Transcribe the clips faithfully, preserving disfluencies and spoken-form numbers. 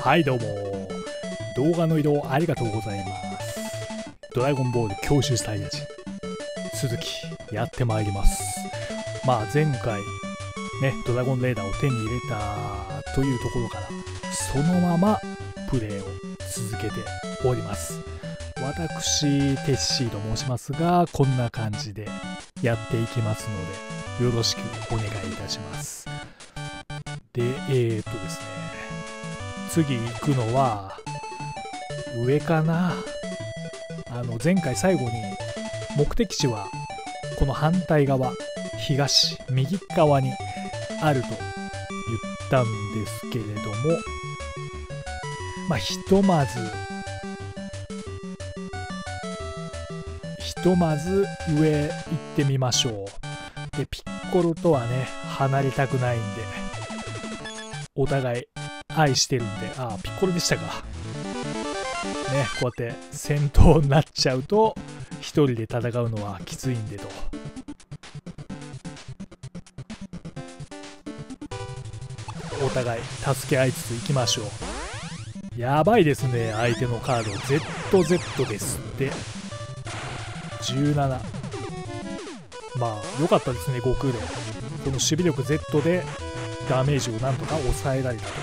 はいどうも、動画の移動ありがとうございます。ドラゴンボール教習サイヤ人続きやってまいります。まあ前回ねドラゴンレーダーを手に入れたというところからそのままプレイを続けております。私テッシーと申しますが、こんな感じでやっていきますのでよろしくお願いいたします。でえー、っとですね次行くのは上かな。あの前回最後に目的地はこの反対側、東右側にあると言ったんですけれども、まあひとまずひとまず上行ってみましょう。でピッコロとはね離れたくないんで、お互い愛してるんで、ああピッコロでしたかね。こうやって戦闘になっちゃうと一人で戦うのはきついんでと。お互い助け合いつついきましょう。やばいですね、相手のカード ゼットゼット ですって。じゅうなな。まあ良かったですね、悟空でこの守備力 Z でダメージをなんとか抑えられたと。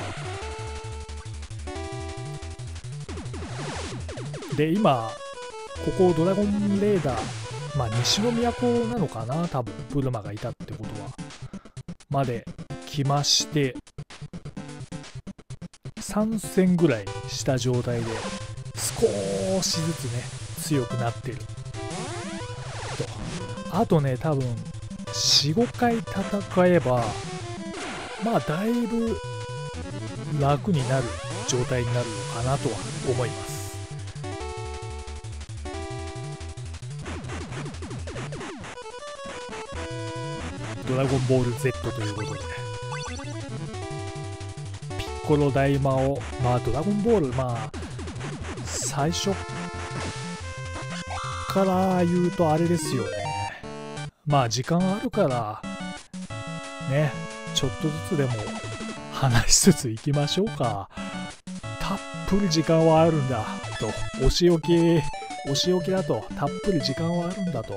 で今ここドラゴンレーダー、まあ西の都なのかな、多分ブルマがいたってことはまで来まして、さん戦ぐらいした状態で少しずつね強くなってると。あとね多分 よんごかい戦えばまあだいぶ楽になる状態になるのかなとは思います。ドラゴンボール Z ということでピッコロ大魔王、まあドラゴンボール、まあ最初から言うとあれですよね。まあ時間あるからねちょっとずつでも話しつついきましょうか。たっぷり時間はあるんだと、お仕置きお仕置きだとたっぷり時間はあるんだと。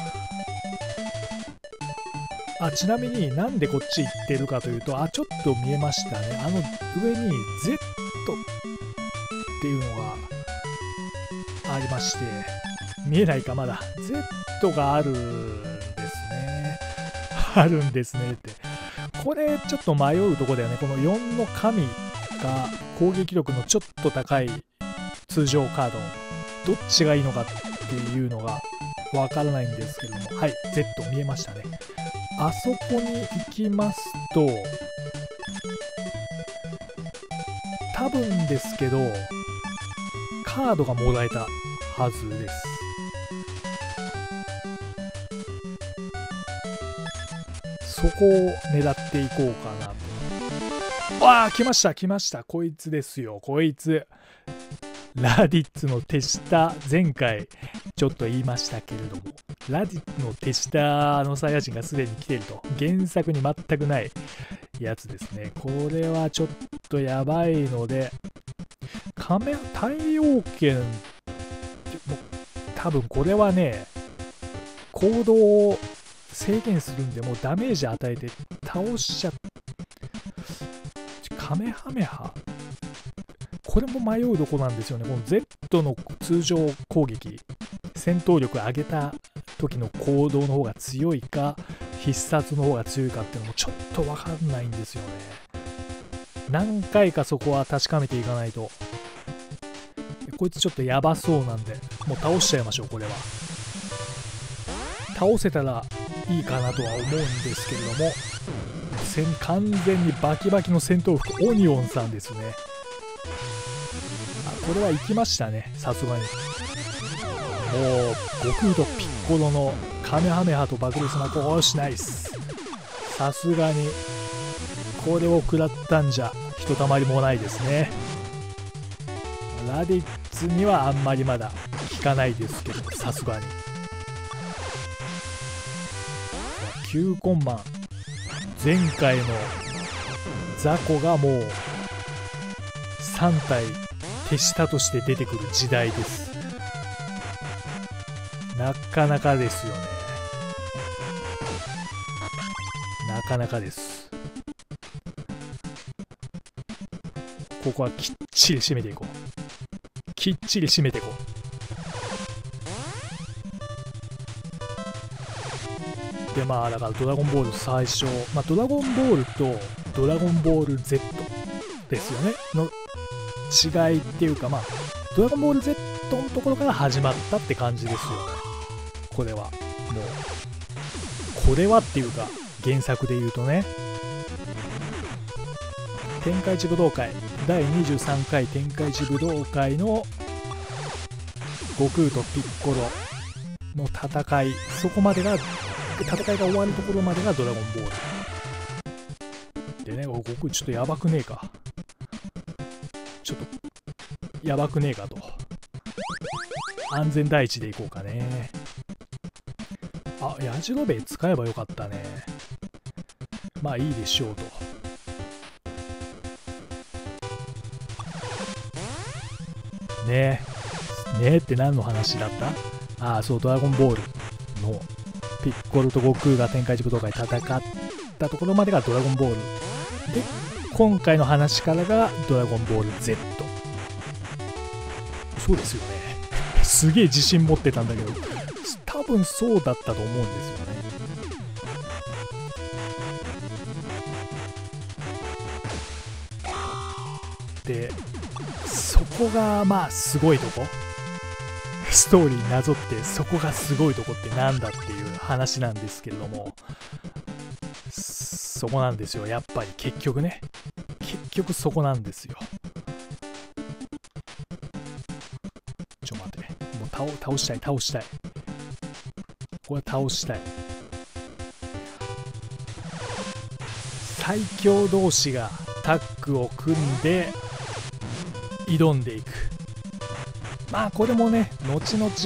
あ、ちなみになんでこっち行ってるかというと、あ、ちょっと見えましたね。あの上に Z っていうのがありまして、見えないかまだ Z があるんですね。あるんですねって。これちょっと迷うとこだよね。このよんの神が攻撃力のちょっと高い通常カード、どっちがいいのかっていうのがわからないんですけども、はい、Z 見えましたね。あそこに行きますと、多分ですけどカードがもらえたはずです。そこを狙っていこうかなと。わあ来ました来ました、こいつですよ、こいつラディッツの手下、前回ちょっと言いましたけれども、ラディッツの手下のサイヤ人がすでに来ていると。原作に全くないやつですね。これはちょっとやばいので、仮面太陽剣、多分これはね行動を制限するんで、もうダメージ与えて倒しちゃっ、カメハメハ、これも迷うとこなんですよね。この Z の通常攻撃、戦闘力上げた時の行動の方が強いか必殺の方が強いかっていうのもちょっと分かんないんですよね。何回かそこは確かめていかないと。こいつちょっとやばそうなんでもう倒しちゃいましょう。これは倒せたらいいかなとは思うんですけれども、完全にバキバキの戦闘服オニオンさんですね。あ、これは行きましたね、さすがに。もう悟空とピッコロのカメハメハと爆裂なコーシナイス。さすがにこれを食らったんじゃひとたまりもないですね。ラディッツにはあんまりまだ効かないですけど、さすがにきゅうコンマン、前回の雑魚がもうさん体手下として出てくる時代です。なかなかですよね。なかなかです。ここはきっちり締めていこう。きっちり締めていこう。でまあだからドラゴンボール最初、まあ、ドラゴンボールとドラゴンボール Z ですよねの違いっていうか、まあドラゴンボール Z のところから始まったって感じですよね。これはもうこれはっていうか原作で言うとね、天下一武道会だいにじゅうさんかい天下一武道会の悟空とピッコロの戦い、そこまでが戦いが終わるところまでがドラゴンボールでね、悟空ちょっとやばくねえか、ちょっとやばくねえかと、安全第一でいこうかね。あ、やじろべえ使えばよかったね。まあいいでしょうと。ねえねえって何の話だった？ああそう、ドラゴンボールのピッコロと悟空が天下一武道会戦ったところまでがドラゴンボールで、今回の話からがドラゴンボール Z。 そうですよね。すげえ自信持ってたんだけど、多分そうだったと思うんですよね。でそこがまあすごいとこ、ストーリーになぞってそこがすごいとこってなんだっていう話なんですけれども、そこなんですよ。やっぱり結局ね、結局そこなんですよ。ちょ待って、もう 倒, 倒したい倒したいこれは倒したい。最強同士がタッグを組んで挑んでいく。まあこれもね、後々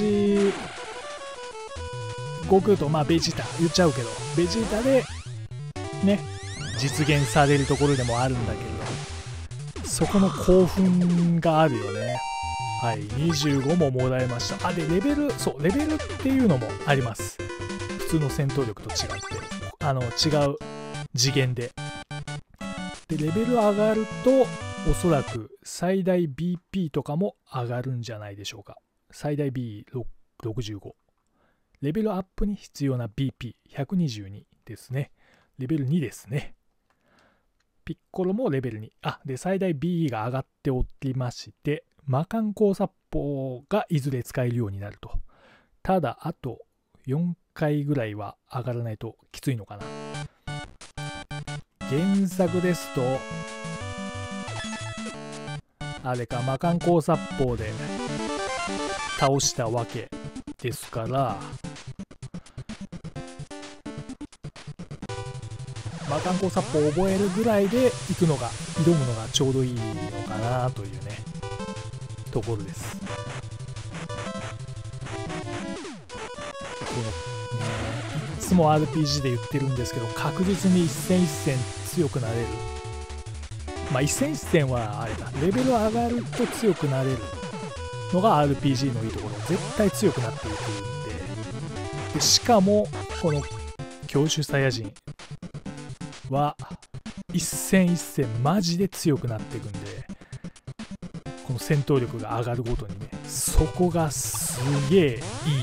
悟空とまあベジータ言っちゃうけど、ベジータでね実現されるところでもあるんだけど、そこの興奮があるよね。はい、にじゅうごももらえました。あ、でレベル、そうレベルっていうのもあります。普通の戦闘力と違ってあの違う次元で。でレベル上がるとおそらく最大 ビーピー とかも上がるんじゃないでしょうか。最大 ビーろくじゅうご。レベルアップに必要な ビーピーひゃくにじゅうに ですね。レベルにですね。ピッコロもレベルに。あ、で最大 ビー が上がっておりまして、魔漢光殺法がいずれ使えるようになると。ただあとよんかいぐらいは上がらないときついのかな。原作ですとあれか、魔漢光殺法で倒したわけですから、魔漢光殺法を覚えるぐらいで行くのが挑むのがちょうどいいのかなというねところです。このね、いつも アールピージー で言ってるんですけど、確実に一戦一戦強くなれる。まあ一戦一戦はあれだ、レベル上がると強くなれるのが アールピージー のいいところ。絶対強くなっていくんで、でしかもこの強襲サイヤ人は一戦一戦マジで強くなっていくんで、この戦闘力が上がるごとにね、そこがすげえいい、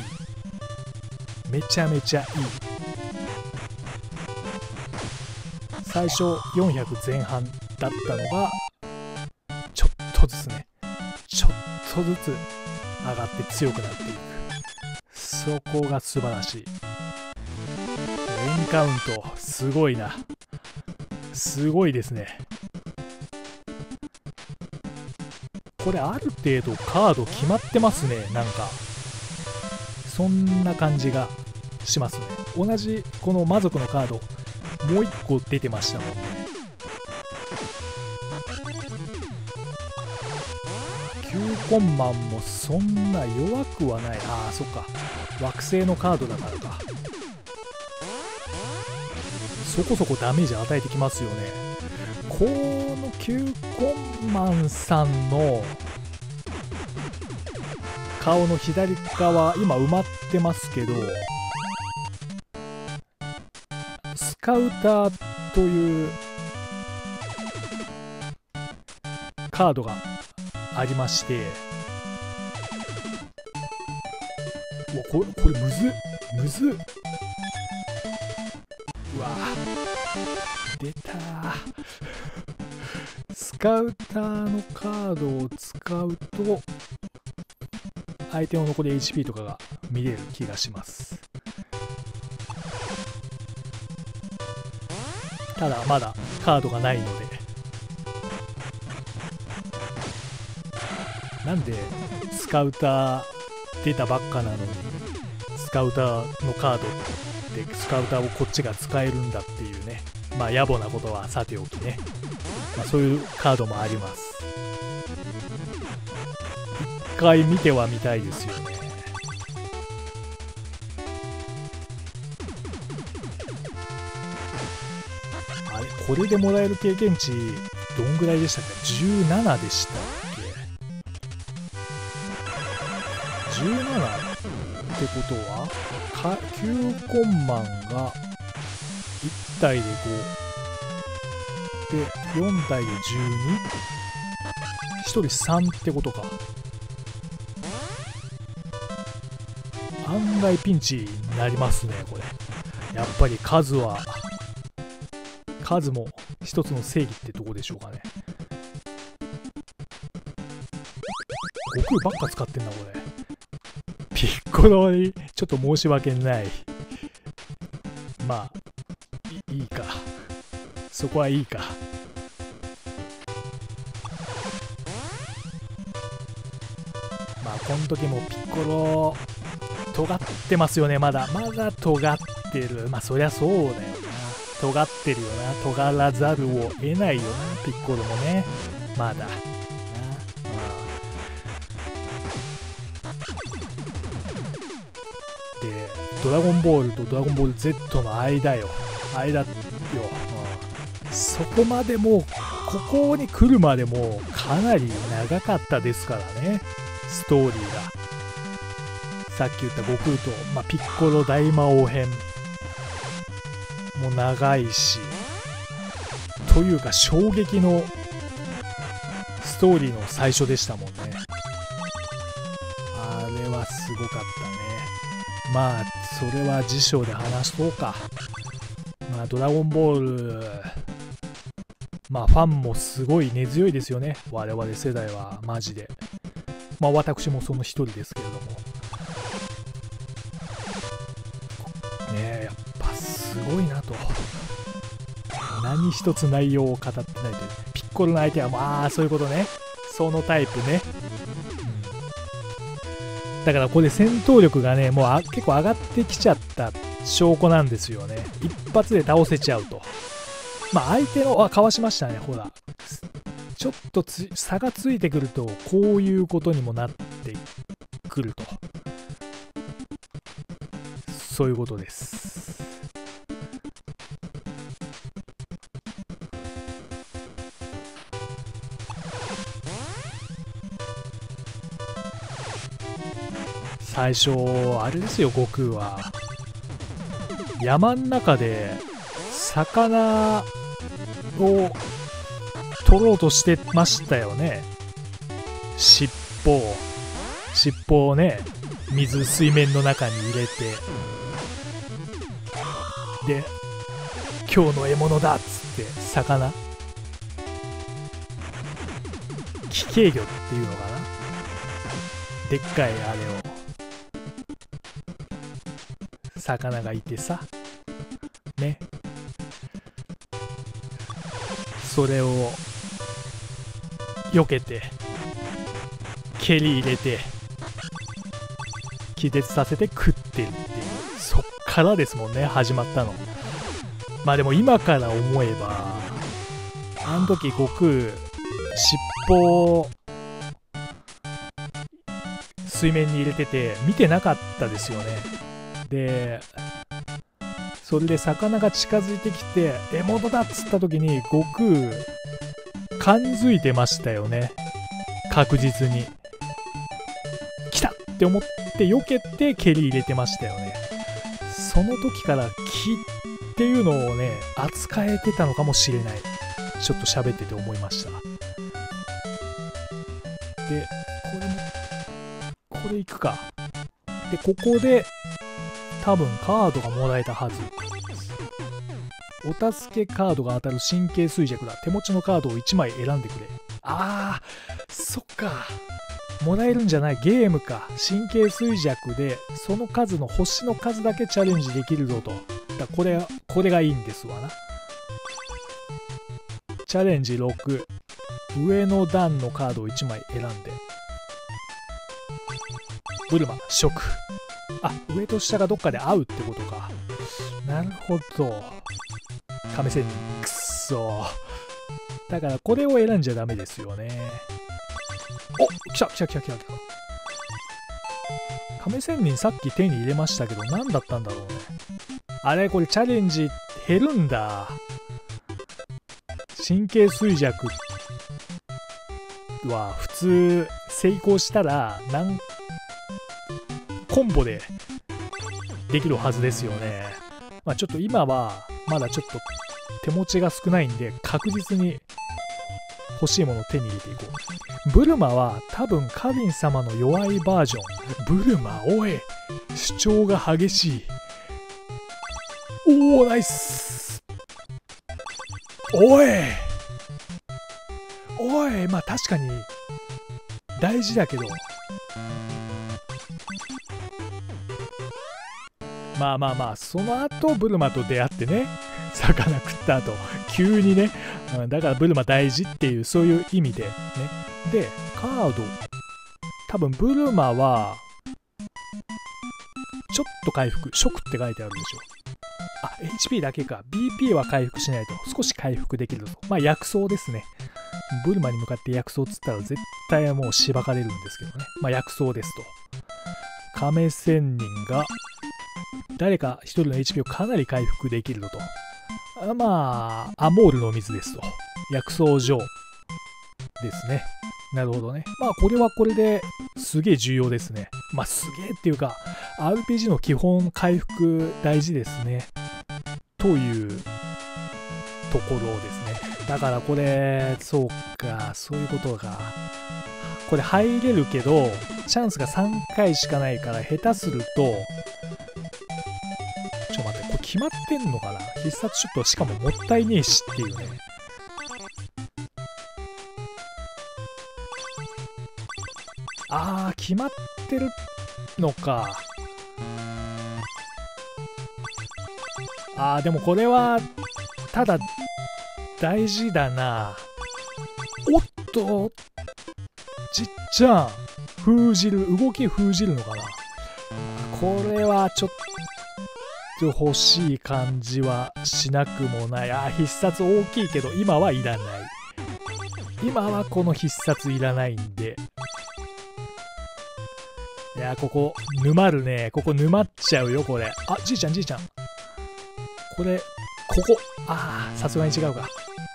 めちゃめちゃいい。最初よんひゃくぜん半だったのがちょっとずつねちょっとずつ上がって強くなっていく。そこが素晴らしい。エンカウントすごいな、すごいですね。これある程度カード決まってますね。なんかそんな感じがしますね。同じこの魔族のカードもう一個出てましたもんね。きゅうコンマンもそんな弱くはない。ああそっか、惑星のカードだからか。そこそこダメージ与えてきますよね。こののキューコンマンさんの顔の左側今埋まってますけど、スカウターというカードがありまして、うわこれこれむずっむずっ、うわ出たー。スカウターのカードを使うと相手の残り エイチピー とかが見れる気がします。ただまだカードがないので、なんでスカウター出たばっかなのにスカウターのカードでスカウターをこっちが使えるんだっていうね、まあ野暮なことはさておきね、まあ、そういうカードもあります。一回見てはみたいですよね。あれこれでもらえる経験値どんぐらいでしたっけ？ じゅうなな でしたっけ？ じゅうなな ってことはかきゅうコンマンがいったいでごでよんたいでじゅうに、ひとりさんってことか。案外ピンチになりますねこれ。やっぱり数は数も一つの正義ってとこでしょうかね。悟空ばっか使ってんなこれ。ピッコロにちょっと申し訳ない。まあいいか、そこはいいか。まあこの時もピッコロ尖ってますよね。まだまだ尖ってる。まあそりゃそうだよな、尖ってるよな。尖らざるを得ないよなピッコロもね、まだな。でドラゴンボールとドラゴンボール Z の間よ間よ、うん、そこまでもここに来るまでもかなり長かったですからね、ストーリーが。さっき言った悟空と、まあ、ピッコロ大魔王編も長いし、というか衝撃のストーリーの最初でしたもんね。あれはすごかったね。まあそれは辞書で話そうか。まあドラゴンボール、まあファンもすごい根強いですよね、我々世代はマジで。まあ私もその一人ですけれどもねえ、やっぱすごいなと。何一つ内容を語ってないという。ピッコロの相手はまあそういうことね、そのタイプね、うん、だからこれ戦闘力がねもうあ結構上がってきちゃった証拠なんですよね。一発で倒せちゃうと。まあ相手のあかわしましたね、ほらちょっとつ差がついてくるとこういうことにもなってくると、そういうことです。最初あれですよ、悟空は山ん中で魚を取ろうとしてましたよね。尻尾を尻尾をね水水面の中に入れて、で今日の獲物だっつって魚、奇形魚っていうのかな、でっかいあれを魚がいてさね、それを避けて蹴り入れて気絶させて食ってるっていう、そっからですもんね始まったの。まあでも今から思えばあの時悟空尻尾を水面に入れてて見てなかったですよね。でそれで魚が近づいてきて獲物だっつった時に悟空感づいてましたよね。確実に。来たって思って避けて蹴り入れてましたよね。その時から木っていうのをね、扱えてたのかもしれない。ちょっと喋ってて思いました。で、これも、これいくか。で、ここで、多分カードがもらえたはず。お助けカードが当たる神経衰弱だ。手持ちのカードをいちまい選んでくれ。あー、そっか。もらえるんじゃない、ゲームか。神経衰弱で、その数の星の数だけチャレンジできるぞと。だこれ、これがいいんですわな。チャレンジろく。上の段のカードをいちまい選んで。ブルマ、食。あ、上と下がどっかで合うってことか。なるほど。亀仙人、くっそー。だからこれを選んじゃダメですよね。お、来た来た来た来た来た。亀仙人さっき手に入れましたけど、何だったんだろうね。あれ、これチャレンジ減るんだ。神経衰弱は普通成功したら何コンボでできるはずですよね。まあちょっと今はまだちょっと手持ちが少ないんで確実に欲しいものを手に入れていこう。ブルマは多分カリン様の弱いバージョン。ブルマ、おい、主張が激しい。おお、ナイス。おいおい、まあ確かに大事だけど、まあまあまあ、その後ブルマと出会ってね、魚食った後急にね、うん、だからブルマ大事っていう、そういう意味でね。でカード、多分ブルマはちょっと回復、食って書いてあるでしょ。あ、 エイチピー だけか。 ビーピー は回復しないと少し回復できるぞ。まあ薬草ですね。ブルマに向かって薬草っつったら絶対もうしばかれるんですけどね。まあ薬草ですと。亀仙人が誰か一人の エイチピー をかなり回復できるのと。あ、まあアモールの水ですと。薬草状ですね。なるほどね。まあこれはこれですげえ重要ですね。まあすげえっていうか アールピージー の基本回復大事ですね。というところですね。だからこれ、そうか、そういうことか。これ入れるけどチャンスがさんかいしかないから、下手すると、ちょっと待って、これ決まってんのかな。必殺ちょっとしかももったいねえしっていうね。あー、決まってるのか。あー、でもこれはただ大事だな。おっと、ちっちゃん封じる、動き封じるのかな。これはちょっと欲しい感じはしなくもない。あー、必殺大きいけど今はいらない。今はこの必殺いらないんで。いやー、ここ沼るね。ここ沼っちゃうよこれ。あ、じいちゃんじいちゃん、これここ、あー、さすがに違うか。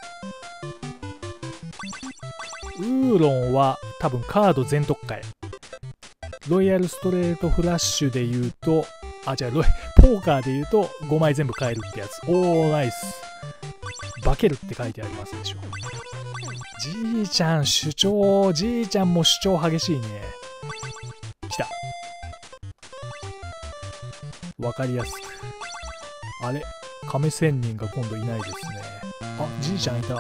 ウーロンは多分カード全特化。ロイヤルストレートフラッシュで言うと、あ、違う、ロイポーカーで言うとごまい全部買えるってやつ。おー、ナイス。化けるって書いてありますでしょ。じいちゃん主張、じいちゃんも主張激しいね。来た。わかりやすく。あれ、亀仙人が今度いないですね。あ、じいちゃんいた。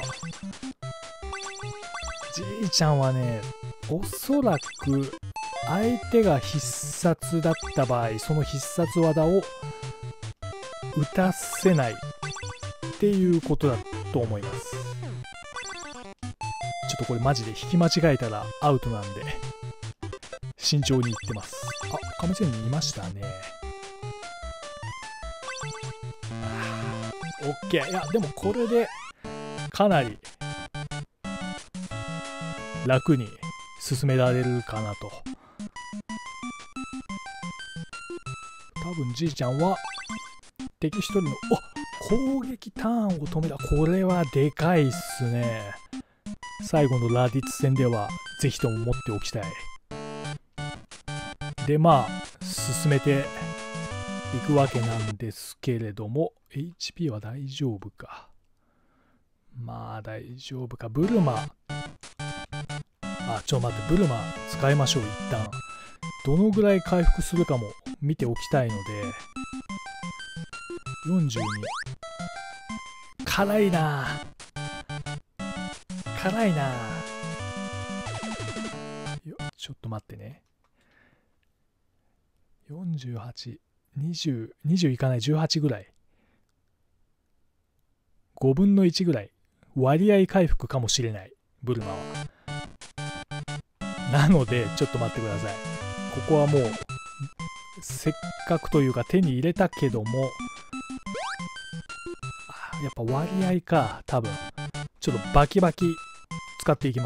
じいちゃんはね、おそらく相手が必殺だった場合、その必殺技を打たせないっていうことだと思います。ちょっとこれマジで引き間違えたらアウトなんで慎重にいってます。あ、亀仙人いましたね。オッケー。いやでもこれでかなり楽に進められるかなと。多分じいちゃんは敵一人の、あ、攻撃ターンを止めた。これはでかいっすね。 最後のラディッツ戦ではぜひとも持っておきたい。でまあ進めていくわけなんですけれども、 エイチピー は大丈夫か。まあ大丈夫か。ブルマ、あちょっと待って、ブルマ使いましょう。一旦どのぐらい回復するかも見ておきたいので、よんじゅうに。辛いな辛いなよ。ちょっと待ってね。よんじゅうはち、にじゅう、にじゅういかない、じゅうはちぐらい。ごぶんのいちぐらい割合回復かもしれない、ブルマは。なのでちょっと待ってください。ここはもうせっかくというか手に入れたけども、やっぱ割合か。多分ちょっとバキバキ使っていきます。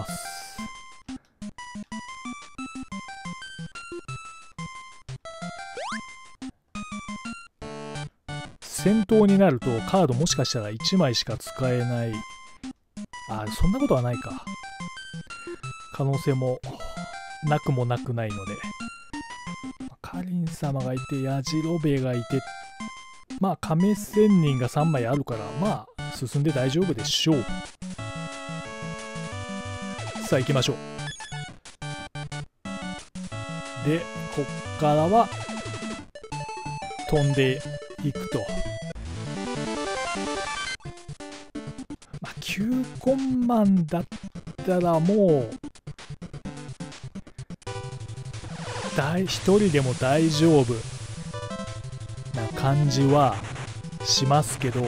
戦闘になるとカードもしかしたらいちまいしか使えない。あ、そんなことはないか。可能性もなくもなくないので、カリン様がいてヤジロベがいて、まあ亀仙人がさんまいあるから、まあ進んで大丈夫でしょう。さあ行きましょう。でこっからは飛んでいくと。まあきゅうコンマンだったらもう一人でも大丈夫な感じはしますけど、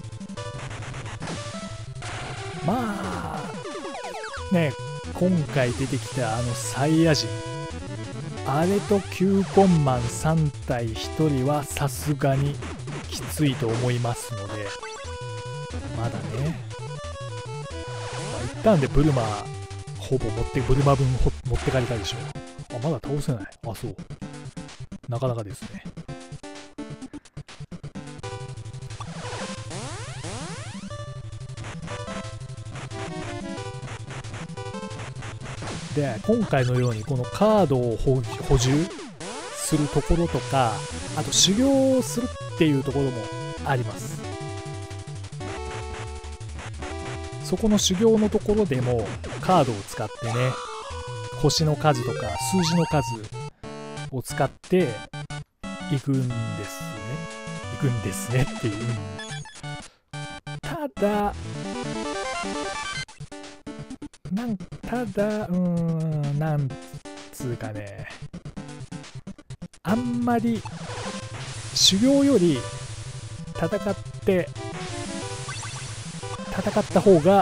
まあね、今回出てきたあのサイヤ人、あれときゅうコンマンさん体ひとりはさすがにきついと思いますので、まだね、まあ、一旦でブルマほぼ持ってブルマ分持ってかれたでしょ。あ、まだ倒せない。あ、そう。なかなかですね。で、今回のようにこのカードを補充するところとか、あと修行をするっていうところもあります。そこの修行のところでもカードを使ってね、星の数とか数字の数を使っていくんですね。いくんですねっていう。ただ、なんただ、うーん、なんつうかね、あんまり修行より戦って戦った方が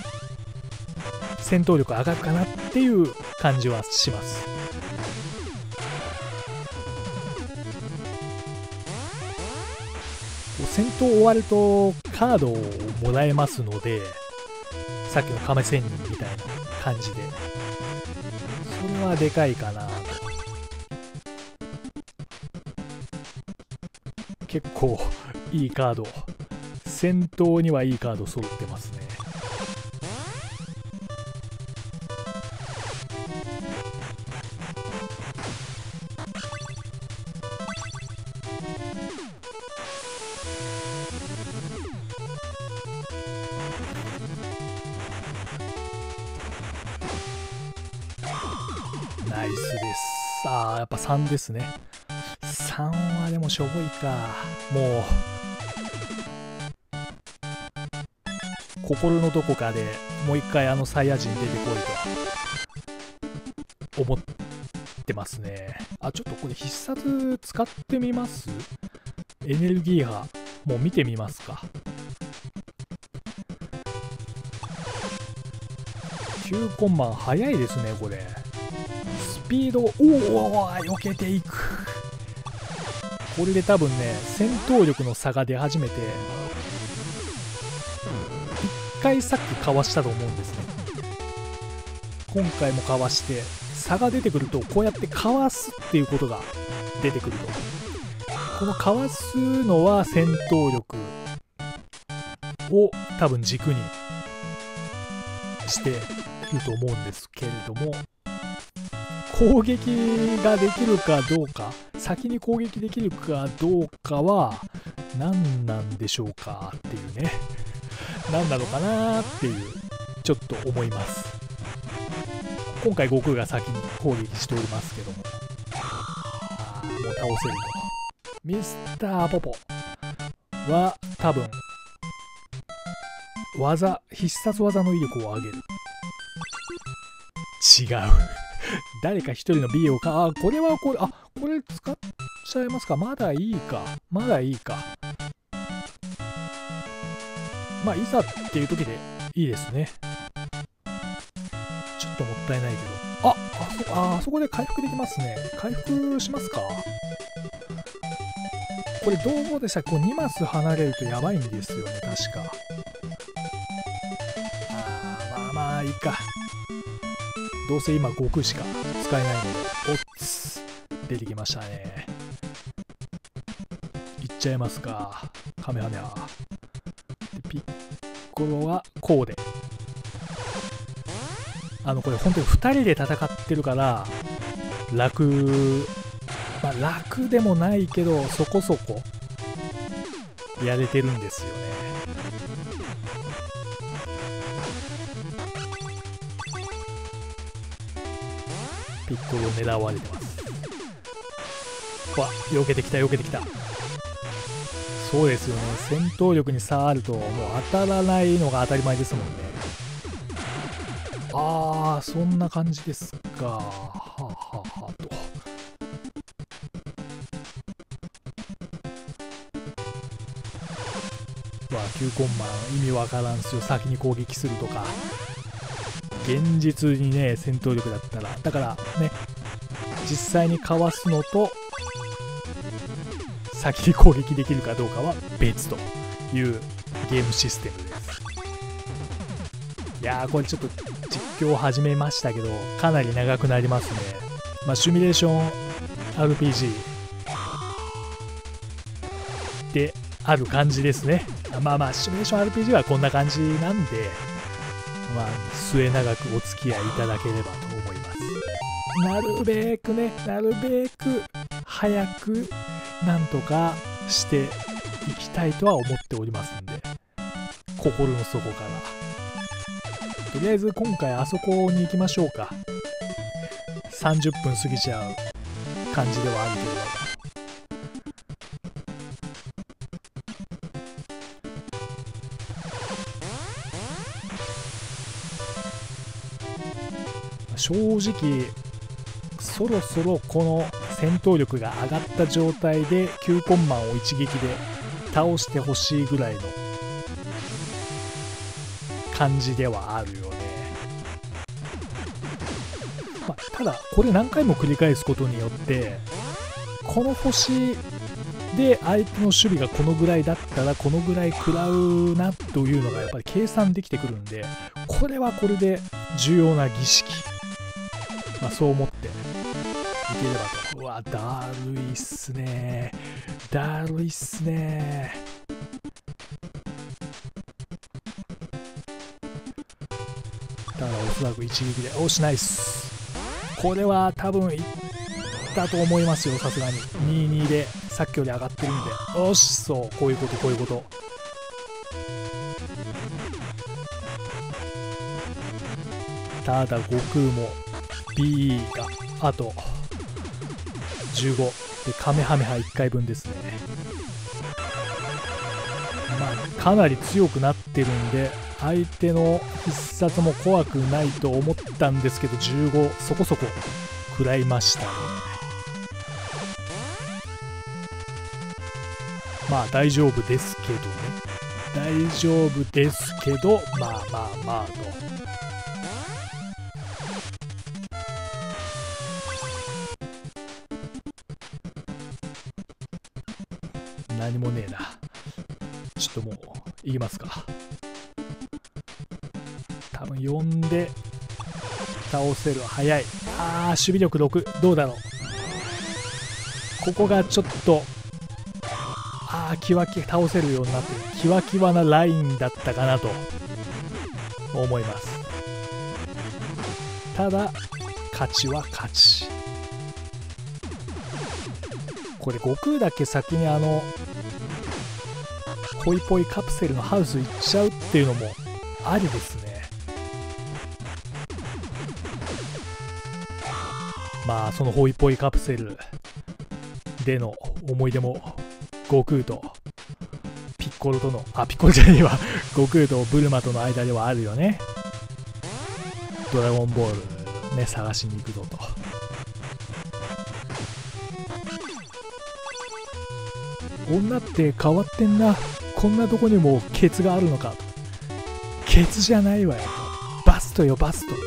戦闘力上がるかなっていう感じはします。戦闘終わるとカードをもらえますので、さっきの亀仙人みたいな感じで、それはでかいかな。結構いいカード、戦闘にはいいカード揃ってますね。ナイスです。ああ、やっぱさんですね。さんはでもしょぼいか。もう心のどこかでもう一回あのサイヤ人出てこいと思ってますね。あ、ちょっとこれ必殺使ってみます？エネルギー波もう見てみますか。きゅうコンマン早いですねこれ。スピード、おお避けていく。これで多分ね、戦闘力の差が出始めて、一回さっきかわしたと思うんですね。今回もかわして差が出てくると、こうやってかわすっていうことが出てくると、このかわすのは戦闘力を多分軸にしてると思うんですけれども、攻撃ができるかどうか、先に攻撃できるかどうかは何なんでしょうかっていうね、何なのかなっていうちょっと思います。今回悟空が先に攻撃しておりますけども、あーもう倒せると。ミスターポポは多分技、必殺技の威力を上げる。違う誰か一人の B をか、あ、これはこれ、あ、これ使っちゃいますか。まだいいか。まだいいか。まあ、いざっていう時でいいですね。ちょっともったいないけど。あ、あそ、あ、あそこで回復できますね。回復しますか。これどうでしたっけ。こうにマス離れるとやばいんですよね、確か。あー、まあまあいいか。どうせ今悟空しか使えないので、おっつ出てきましたね。いっちゃいますか。カメハメハで、ピッコロはこうで、あのこれ本当にふたりで戦ってるから楽、まあ楽でもないけどそこそこやれてるんですよね。ピッコロを狙われてます。わ、避けてきた避けてきた。そうですよね、戦闘力に差あるともう当たらないのが当たり前ですもんね。あー、そんな感じですか。はあ、はあはあ、と。わあ、きゅうコンマン意味わからんすよ。先に攻撃するとか。現実にね、戦闘力だったら。だからね、実際にかわすのと、先に攻撃できるかどうかは別というゲームシステムです。いやー、これちょっと実況を始めましたけど、かなり長くなりますね。まあ、シミュレーション アールピージー である感じですね。まあまあ、シミュレーション アールピージー はこんな感じなんで、まあ、末永くお付き合いいただければと思います。なるべくね、なるべく早くなんとかしていきたいとは思っておりますんで、心の底から。とりあえず今回あそこに行きましょうか。さんじゅっぷん過ぎちゃう感じではあるけれども。正直そろそろこの戦闘力が上がった状態できゅうコンマンを一撃で倒してほしいぐらいの感じではあるよね。まあ、ただこれ何回も繰り返すことによってこの星で相手の守備がこのぐらいだったらこのぐらい食らうなというのがやっぱり計算できてくるんで、これはこれで重要な儀式、まあ、そう思っていければと。うわ、だるいっすね、だるいっすね。だからおそらく一撃で、おし、ナイス。これは多分いったと思いますよ、さすがに。にたいにでさっきより上がってるんで。よし、そう、こういうこと、こういうこと。ただ、悟空も ビー があとじゅうごで、カメハメハいっかいぶんですね。まあ、かなり強くなってるんで、相手の必殺も怖くないと思ったんですけど、じゅうごそこそこ食らいましたね。まあ大丈夫ですけどね、大丈夫ですけど、まあまあまあと。何もねえな。ちょっともういきますか。多分呼んで倒せる。早い。あー、守備力ろく。どうだろう。ここがちょっと、あー、キワキ倒せるようになってる。キワキワなラインだったかなと思います。 ただ勝ちは勝ち。これ悟空だけ先にあのポイポイカプセルのハウス行っちゃうっていうのもありですね。まあそのホイポイカプセルでの思い出も悟空とピッコロとのあピッコロじゃないわ悟空とブルマとの間ではあるよね。ドラゴンボールね探しに行くぞと。女って変わってんな、こんなとこにもケツがあるのかと。ケツじゃないわよと、バストよバスト。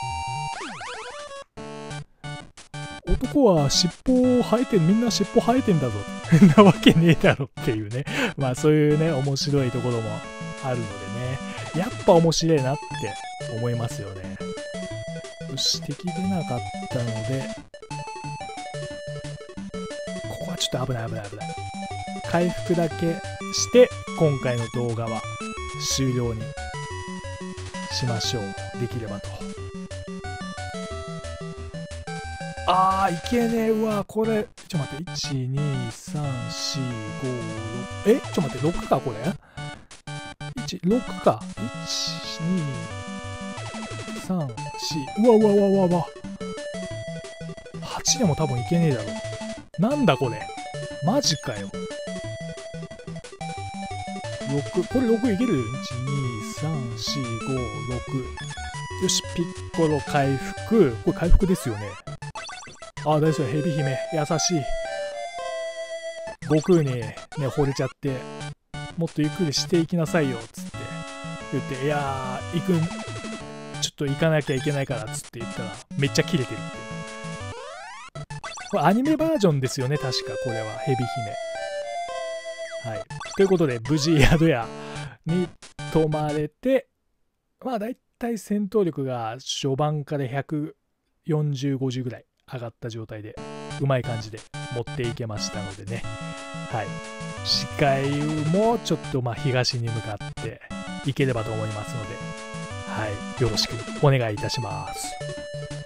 男は尻尾生えてん、みんな尻尾生えてんだぞなわけねえだろっていうね。まあそういうね面白いところもあるのでね、やっぱ面白いなって思いますよね。よし敵出なかったのでここはちょっと危ない危ない危ない。回復だけして今回の動画は終了にしましょう。できればと。あーいけねえ。うわこれちょっと待って、いちにさんよんごろく、えちょっと待ってろくかこれいちろくかいちにさんよん、うわうわうわうわうわはちでも多分いけねえだろ。なんだこれマジかよ。ろくこれろくいける。いちにさんよんごろく。よしピッコロ回復。これ回復ですよね。ああ大丈夫、ヘビ姫優しい。悟空にね惚れちゃってもっとゆっくりしていきなさいよっつって言って、いやー行くちょっと行かなきゃいけないからっつって言ったらめっちゃキレてるって。これアニメバージョンですよね確かこれはヘビ姫。はい、ということで無事宿屋に泊まれて、まあだいたい戦闘力が序盤からひゃくよんじゅう、ごじゅうぐらい上がった状態でうまい感じで持っていけましたのでね。はい、次回もちょっとまあ東に向かっていければと思いますので、はい、よろしくお願いいたします。